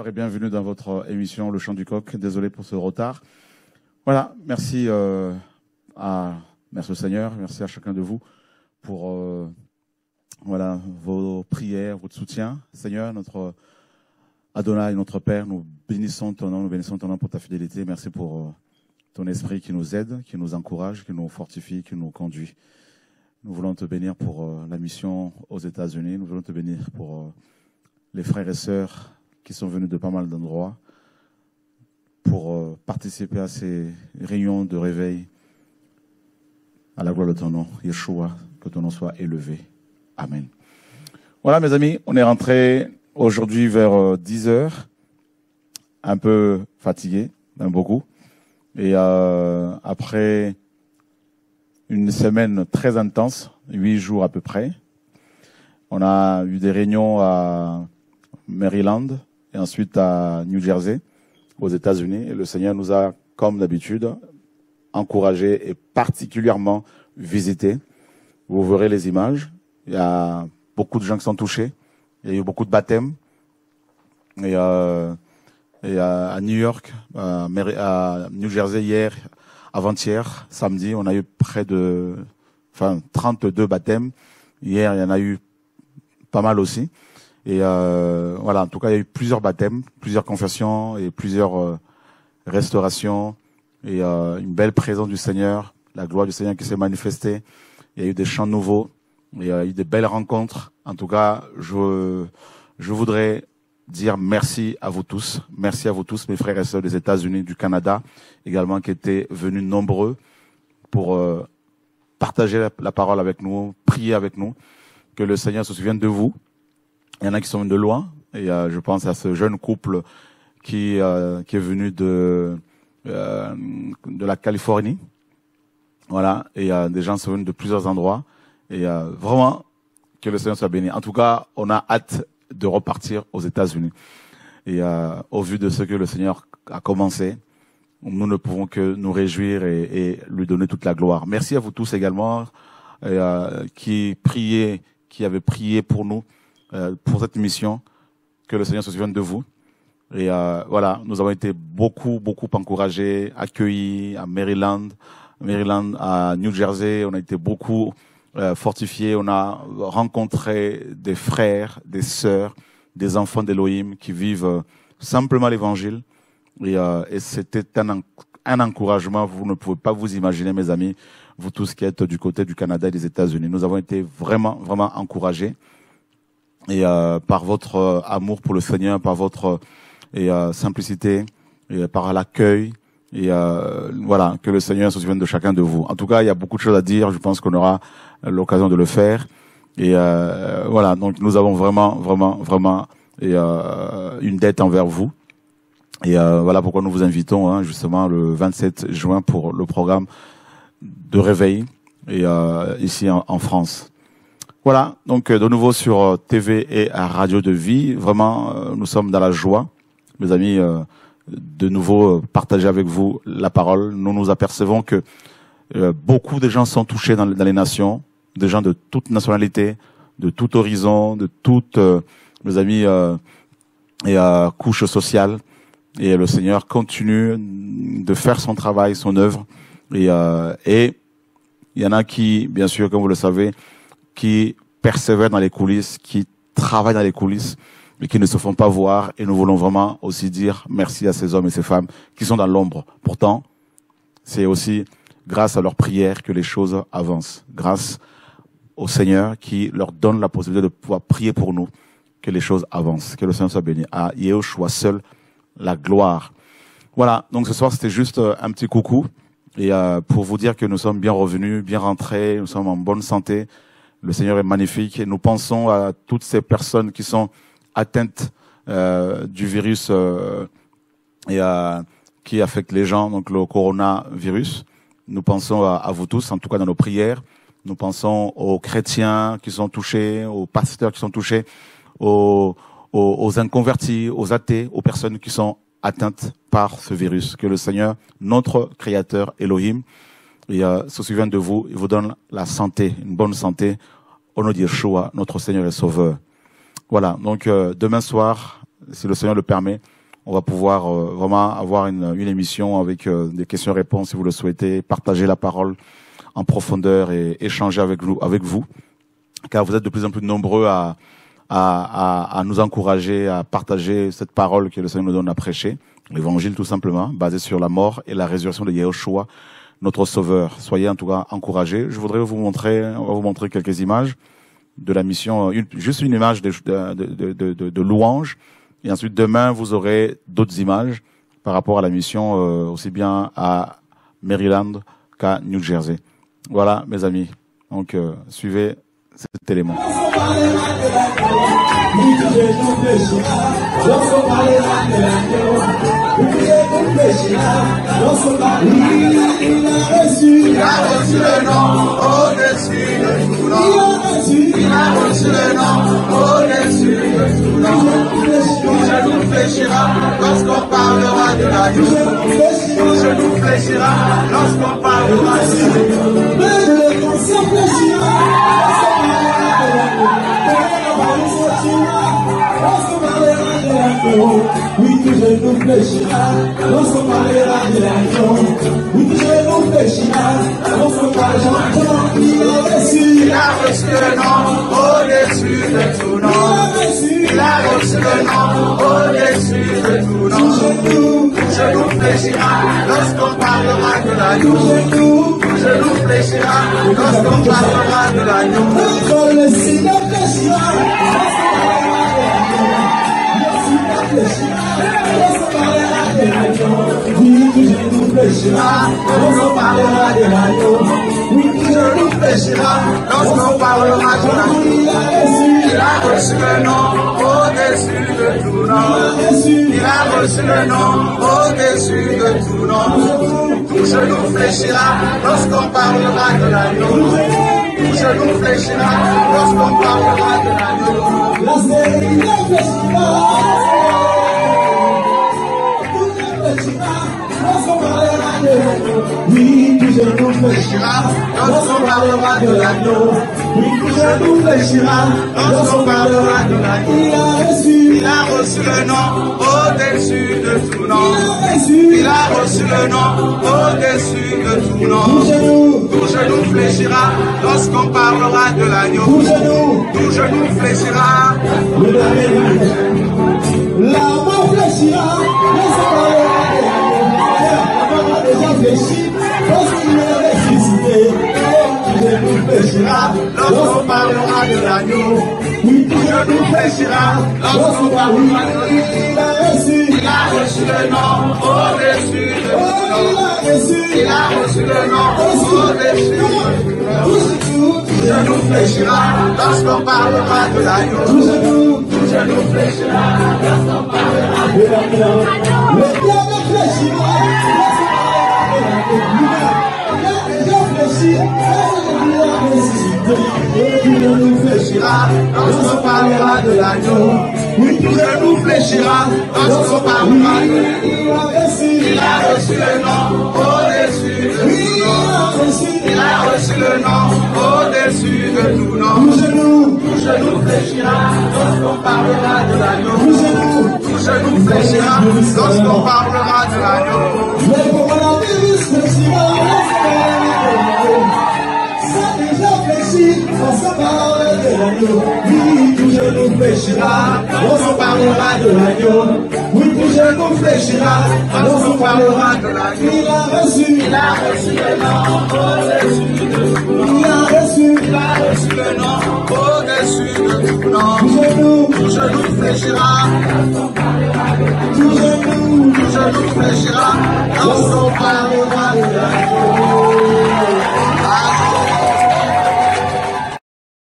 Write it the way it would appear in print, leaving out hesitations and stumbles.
et bienvenue dans votre émission Le Chant du Coq. Désolé pour ce retard. Voilà, merci merci au Seigneur, merci à chacun de vous pour voilà vos prières, votre soutien. Seigneur, notre Adonai, notre Père, nous bénissons ton nom pour ta fidélité. Merci pour ton esprit qui nous aide, qui nous encourage, qui nous fortifie, qui nous conduit. Nous voulons te bénir pour la mission aux États-Unis. Nous voulons te bénir pour les frères et sœurs qui sont venus de pas mal d'endroits pour participer à ces réunions de réveil. À la gloire de ton nom, Yeshua, que ton nom soit élevé. Amen. Voilà, mes amis, on est rentré aujourd'hui vers 10 heures, un peu fatigué, même beaucoup. Et après une semaine très intense, 8 jours à peu près, on a eu des réunions à Maryland et ensuite à New Jersey, aux États-Unis. Et le Seigneur nous a, comme d'habitude, encouragés et particulièrement visités. Vous verrez les images. Il y a beaucoup de gens qui sont touchés. Il y a eu beaucoup de baptêmes. Et à New York, à New Jersey hier, avant-hier, samedi, on a eu près de 32 baptêmes. Hier, il y en a eu pas mal aussi. Et voilà, en tout cas, il y a eu plusieurs baptêmes, plusieurs confessions et plusieurs restaurations et une belle présence du Seigneur, la gloire du Seigneur qui s'est manifestée. Il y a eu des chants nouveaux, il y a eu des belles rencontres. En tout cas, je voudrais dire merci à vous tous, mes frères et sœurs des États-Unis, du Canada, également qui étaient venus nombreux pour partager la parole avec nous, prier avec nous, que le Seigneur se souvienne de vous. Il y en a qui sont venus de loin, et je pense à ce jeune couple qui est venu de la Californie. Voilà, et des gens sont venus de plusieurs endroits, et vraiment que le Seigneur soit béni. En tout cas, on a hâte de repartir aux États-Unis. Et au vu de ce que le Seigneur a commencé, nous ne pouvons que nous réjouir et lui donner toute la gloire. Merci à vous tous également qui avaient prié pour nous, pour cette mission, que le Seigneur se souvienne de vous. Et voilà, nous avons été beaucoup encouragés, accueillis à Maryland, à New Jersey. On a été beaucoup fortifiés. On a rencontré des frères, des sœurs, des enfants d'Élohim qui vivent simplement l'Évangile. Et c'était un encouragement. Vous ne pouvez pas vous imaginer, mes amis, vous tous qui êtes du côté du Canada et des États-Unis. Nous avons été vraiment encouragés. Et par votre amour pour le Seigneur, par votre simplicité, et par l'accueil, et voilà, que le Seigneur se souvienne de chacun de vous. En tout cas, il y a beaucoup de choses à dire. Je pense qu'on aura l'occasion de le faire. Et voilà, donc nous avons vraiment une dette envers vous. Et voilà pourquoi nous vous invitons justement le 27 juin pour le programme de réveil et ici en France. Voilà, donc de nouveau sur TV et à Radio de Vie, vraiment nous sommes dans la joie, mes amis, de nouveau partager avec vous la parole. Nous nous apercevons que beaucoup de gens sont touchés dans les nations, des gens de toute nationalité, de tout horizon, de toutes, mes amis, couches sociales. Et le Seigneur continue de faire son travail, son œuvre. Et il y en a qui, bien sûr, comme vous le savez, qui persévèrent dans les coulisses, qui travaillent dans les coulisses, mais qui ne se font pas voir. Et nous voulons vraiment aussi dire merci à ces hommes et ces femmes qui sont dans l'ombre. Pourtant, c'est aussi grâce à leurs prières que les choses avancent. Grâce au Seigneur qui leur donne la possibilité de pouvoir prier pour nous, que les choses avancent. Que le Seigneur soit béni. À Yeshua seul la gloire. Voilà, donc ce soir c'était juste un petit coucou. Et pour vous dire que nous sommes bien revenus, bien rentrés, nous sommes en bonne santé. Le Seigneur est magnifique et nous pensons à toutes ces personnes qui sont atteintes du virus et qui affecte les gens, donc le coronavirus. Nous pensons à vous tous, en tout cas dans nos prières. Nous pensons aux chrétiens qui sont touchés, aux pasteurs qui sont touchés, aux inconvertis, aux athées, aux personnes qui sont atteintes par ce virus. Que le Seigneur, notre Créateur Elohim, se souvienne de vous, il vous donne la santé, une bonne santé, au nom de Yeshua, notre Seigneur et Sauveur. Voilà, donc demain soir, si le Seigneur le permet, on va pouvoir vraiment avoir une émission avec des questions-réponses si vous le souhaitez, partager la parole en profondeur et échanger avec vous, car vous êtes de plus en plus nombreux à nous encourager, à partager cette parole que le Seigneur nous donne à prêcher, l'évangile tout simplement, basé sur la mort et la résurrection de Yahushua, notre Sauveur. Soyez en tout cas encouragés. Je voudrais on va vous montrer quelques images de la mission, juste une image de louange, et ensuite demain vous aurez d'autres images par rapport à la mission aussi bien à Maryland qu'à New Jersey. Voilà mes amis, donc suivez cet élément. Il a reçu le nom au-dessus de tout nom. Il a reçu le nom au-dessus de tout nom. Tout genou fléchira lorsqu'on parlera de l'agneau. Tout genou fléchira lorsqu'on parlera de l'agneau. Même le cancer fléchira lorsqu'on parlera de l'agneau. Oui, tout genou fléchira lorsqu'on parlera de l'agneau. Oui, tout genou fléchira lorsqu'on parlera de l'agneau. Il a reçu le nom au-dessus de tout nom. Il a reçu le nom au-dessus de tout nom. Tout genou fléchira lorsqu'on parlera de l'agneau. Tout genou fléchira lorsqu'on parlera de l'agneau. Le Seigneur fléchira lorsqu'on parlera de l'agneau. Oui, tout genou fléchira lorsqu'on parlera de l'agneau. Oui, tout genou fléchira lorsqu'on parlera de l'agneau. Il a reçu le nom au-dessus de tout nom. Il a reçu le nom au-dessus de tout nom. Tout genou fléchira lorsqu'on parlera de l'agneau. Tout genou fléchira lorsqu'on parlera de l'agneau. La Seigneur fléchira lorsqu'on parlera de l'agneau. Oui, tout genou fléchira lorsqu'on parlera de l'agneau. Oui, tout genou fléchira lorsqu'on parlera de l'agneau. Il a reçu le nom au-dessus de tout nom. Il a reçu le nom au-dessus de tout nom. Tout genou fléchira lorsqu'on parlera de l'agneau. Tout genou fléchira. La mort fléchira lorsqu'on parlera de l'agneau. La mort a déjà fléchi lorsqu'il est ressuscité. Tout genou fléchira lorsqu'on parlera de l'agneau. Oui, tout genou fléchira lorsqu'on parlera de l'agneau. Il a reçu le nom au-dessus de tout nom. Il a reçu le nom au-dessus de tout nom. Tout genou fléchira lorsqu'on parlera de l'agneau. Tout genou fléchira lorsqu'on parlera de l'agneau. Le diable fléchira tout genou fléchira lorsqu'on parlera de l'agneau. Oui, tout genou fléchira lorsqu'on parlera de l'agneau. Il a reçu le nom au-dessus de tout nom. Il a reçu le nom au-dessus de tout nom. Tout genou fléchira lorsqu'on parlera de l'agneau. Tout genou fléchira lorsqu'on parlera de l'agneau. Le coronavirus fléchira lorsqu'on parlera de l'agneau. Oui, tout genou fléchira lorsqu'on parlera de l'agneau. Oui, tout genou fléchira lorsqu'on parlera de l'agneau. Il a reçu le nom au-dessus de tout nom. Il a reçu le nom au-dessus de tout nom. Tout genou fléchira. Tout genou fléchira lorsqu'on parlera